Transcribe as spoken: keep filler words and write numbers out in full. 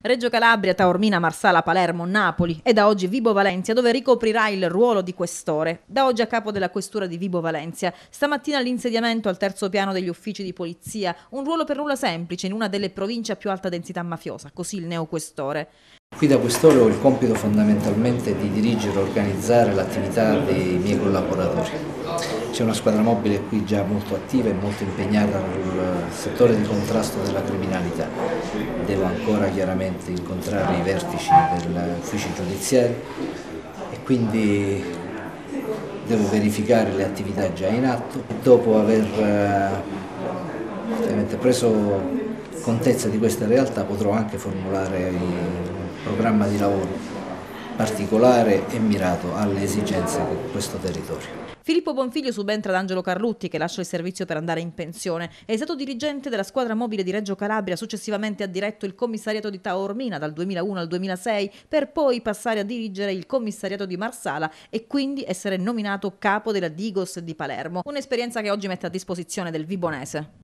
Reggio Calabria, Taormina, Marsala, Palermo, Napoli e da oggi Vibo Valentia, dove ricoprirà il ruolo di questore. Da oggi a capo della questura di Vibo Valentia. Stamattina l'insediamento al terzo piano degli uffici di polizia, un ruolo per nulla semplice in una delle province a più alta densità mafiosa, così il neoquestore. Qui da questore ho il compito fondamentalmente di dirigere e organizzare l'attività dei miei collaboratori. C'è una squadra mobile qui già molto attiva e molto impegnata nel settore di contrasto della criminalità. Devo ancora chiaramente incontrare i vertici degli uffici giudiziari e quindi devo verificare le attività già in atto. Dopo aver eh, preso contezza di questa realtà potrò anche formulare il programma di lavoro particolare e mirato alle esigenze di questo territorio. Filippo Bonfiglio subentra ad Angelo Carlutti, che lascia il servizio per andare in pensione. È stato dirigente della squadra mobile di Reggio Calabria, successivamente ha diretto il commissariato di Taormina dal duemilauno al duemilasei, per poi passare a dirigere il commissariato di Marsala e quindi essere nominato capo della Digos di Palermo. Un'esperienza che oggi mette a disposizione del Vibonese.